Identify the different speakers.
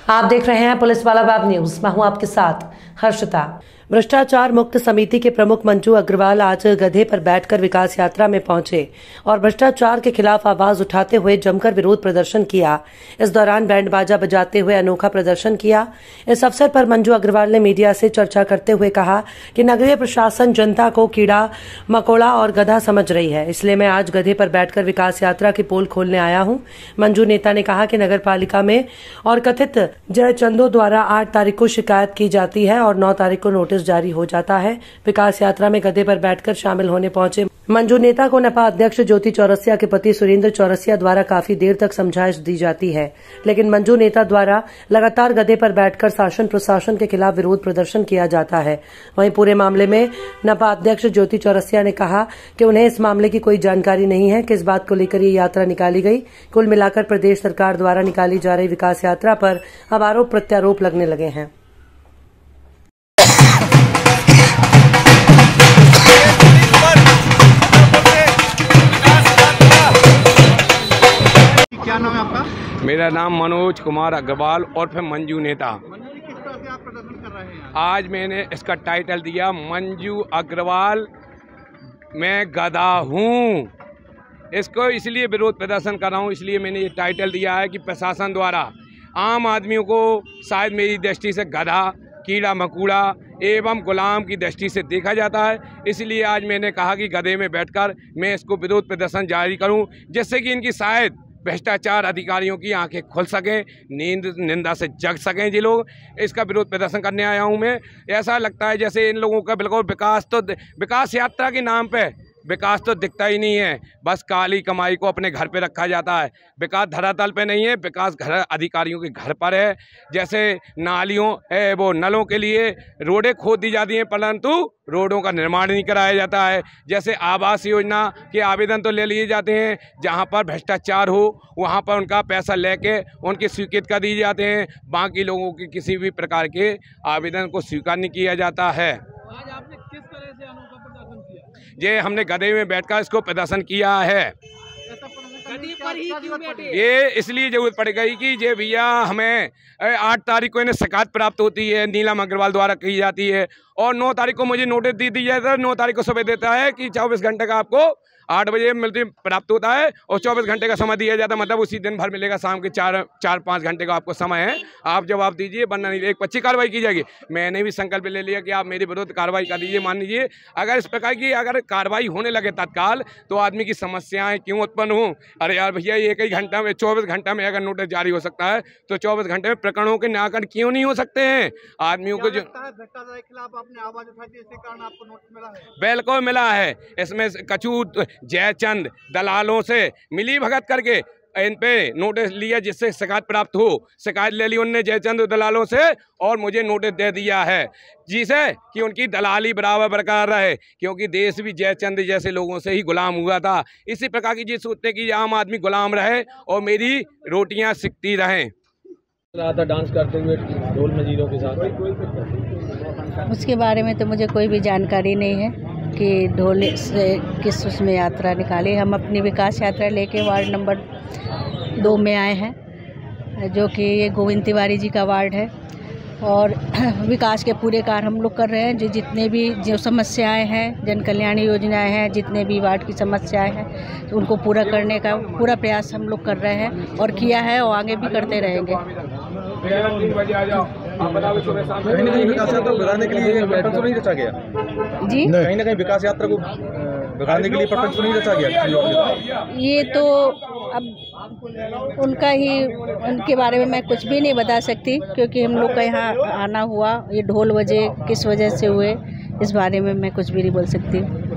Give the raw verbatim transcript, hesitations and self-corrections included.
Speaker 1: आप देख रहे हैं पुलिस वाला वेब न्यूज। मैं हूं आपके साथ हर्षिता। भ्रष्टाचार मुक्त समिति के प्रमुख मंजू अग्रवाल आज गधे पर बैठकर विकास यात्रा में पहुंचे और भ्रष्टाचार के खिलाफ आवाज उठाते हुए जमकर विरोध प्रदर्शन किया। इस दौरान बैंड बाजा बजाते हुए अनोखा प्रदर्शन किया। इस अवसर पर मंजू अग्रवाल ने मीडिया से चर्चा करते हुए कहा कि नगरीय प्रशासन जनता को कीड़ा मकोड़ा और गधा समझ रही है, इसलिए मैं आज गधे पर बैठकर विकास यात्रा की पोल खोलने आया हूं। मंजू नेता ने कहा कि नगर पालिका में और कथित जयचंदों द्वारा आठ तारीख को शिकायत की जाती है और नौ तारीख को नोटिस जारी हो जाता है। विकास यात्रा में गधे पर बैठकर शामिल होने पहुंचे मंजू नेता को नपा अध्यक्ष ज्योति चौरसिया के पति सुरेंद्र चौरसिया द्वारा काफी देर तक समझाइश दी जाती है, लेकिन मंजू नेता द्वारा लगातार गधे पर बैठकर शासन प्रशासन के खिलाफ विरोध प्रदर्शन किया जाता है। वहीं पूरे मामले में नपा अध्यक्ष ज्योति चौरसिया ने कहा कि उन्हें इस मामले की कोई जानकारी नहीं है, किस बात को लेकर ये यात्रा निकाली गई। कुल मिलाकर प्रदेश सरकार द्वारा निकाली जा रही विकास यात्रा पर अब आरोप प्रत्यारोप लगने लगे हैं।
Speaker 2: क्या नाम है आपका?
Speaker 3: मेरा नाम मनोज कुमार अग्रवाल और फिर मंजू नेता।
Speaker 2: मंजू जी, किस तरह से आप प्रदर्शन कर रहे हैं?
Speaker 3: आज मैंने इसका टाइटल दिया मंजू अग्रवाल मैं गधा हूँ। इसको इसलिए विरोध प्रदर्शन कर रहा हूँ, इसलिए मैंने ये टाइटल दिया है कि प्रशासन द्वारा आम आदमियों को शायद मेरी दृष्टि से गधा कीड़ा मकोड़ा एवं गुलाम की दृष्टि से देखा जाता है। इसलिए आज मैंने कहा कि गधे में बैठकर मैं इसको विरोध प्रदर्शन जारी करूं, जिससे कि इनकी शायद भ्रष्टाचार अधिकारियों की आंखें खुल सकें, नींद निंदा से जग सकें। जी लोग इसका विरोध प्रदर्शन करने आया हूं मैं। ऐसा लगता है जैसे इन लोगों का बिल्कुल विकास तो विकास यात्रा के नाम पे विकास तो दिखता ही नहीं है, बस काली कमाई को अपने घर पे रखा जाता है। विकास धरातल पे नहीं है, विकास घर अधिकारियों के घर पर है। जैसे नालियों है वो नलों के लिए रोडें खोद दी जाती हैं, परंतु रोडों का निर्माण नहीं कराया जाता है। जैसे आवास योजना के आवेदन तो ले लिए जाते हैं, जहां पर भ्रष्टाचार हो वहां पर उनका पैसा लेके उनकी स्वीकृत कर दिए जाते हैं, बाकी लोगों के किसी भी प्रकार के आवेदन को स्वीकार नहीं किया जाता है।
Speaker 2: आज आपने किस तरह से अनोखा प्रदर्शन किया?
Speaker 3: ये हमने गधे में बैठकर इसको प्रदर्शन किया है।
Speaker 2: गधे पर ही क्यों बैठे?
Speaker 3: ये इसलिए जरूरत पड़ गई कि ये भैया हमें आठ तारीख को इन्हें शिकायत प्राप्त होती है, नीलम अग्रवाल द्वारा की जाती है, और नौ तारीख को मुझे नोटिस दी दी जाता है। नौ तारीख को सुबह देता है कि चौबीस घंटे का आपको आठ बजे मिलती प्राप्त होता है और चौबीस घंटे का समय दिया जाता है, मतलब उसी दिन भर मिलेगा। शाम के चार चार पाँच घंटे का आपको समय है, आप जवाब दीजिए, वरना नहीं एक पच्ची कार्रवाई की जाएगी। मैंने भी संकल्प ले लिया कि आप मेरे विरुद्ध कार्रवाई कर दीजिए। मान लीजिए अगर इस प्रकार की अगर कार्रवाई होने लगे तत्काल, तो आदमी की समस्याएं क्यों उत्पन्न हो। अरे यार भैया, एक ही घंटा में चौबीस घंटा में अगर नोटिस जारी हो सकता है, तो चौबीस घंटे में प्रकरणों के निराकरण क्यों नहीं हो सकते हैं आदमियों को? जो
Speaker 2: भ्रष्टाचार के खिलाफ आपने आवाज उठाई थी, इसके कारण आपको नोटिस मिला है?
Speaker 3: बिल्कुल मिला है। इसमें कचूत जयचंद दलालों से मिली भगत करके इन पे नोटिस लिया, जिससे शिकायत प्राप्त हो। शिकायत ले ली उनने जयचंद दलालों से और मुझे नोटिस दे दिया है, जिसे कि उनकी दलाली बराबर बरकरार रहे, क्योंकि देश भी जयचंद जैसे लोगों से ही गुलाम हुआ था। इसी प्रकार की जिस सोचते कि आम आदमी गुलाम रहे और मेरी रोटियां सिकती रहें।
Speaker 4: रहा था डांस करते हुए ढोल मजीरों के साथ,
Speaker 5: उसके बारे में तो मुझे कोई भी जानकारी नहीं है कि ढोल से किस उसमें यात्रा निकाली। हम अपनी विकास यात्रा लेके वार्ड नंबर दो में आए हैं, जो कि ये गोविंद तिवारी जी का वार्ड है, और विकास के पूरे कार्य हम लोग कर रहे हैं। जो जितने भी जो समस्याएं हैं, जन कल्याण योजनाएं हैं, जितने भी वार्ड की समस्याएं हैं, तो उनको पूरा करने का पूरा प्रयास हम लोग कर रहे हैं और किया है और आगे भी करते रहेंगे।
Speaker 4: कहीं ना कहीं विकास यात्रा को बिगाड़ने के लिए प्रपंच तो नहीं रचा गया
Speaker 5: जी?
Speaker 4: कहीं ना कहीं विकास यात्रा को बिगाड़ने के लिए प्रपंच तो नहीं रचा गया?
Speaker 5: ये तो अब उनका ही, उनके बारे में मैं कुछ भी नहीं बता सकती, क्योंकि हम लोग का यहाँ आना हुआ, ये ढोल बजे किस वजह से हुए, इस बारे में मैं कुछ भी नहीं बोल सकती।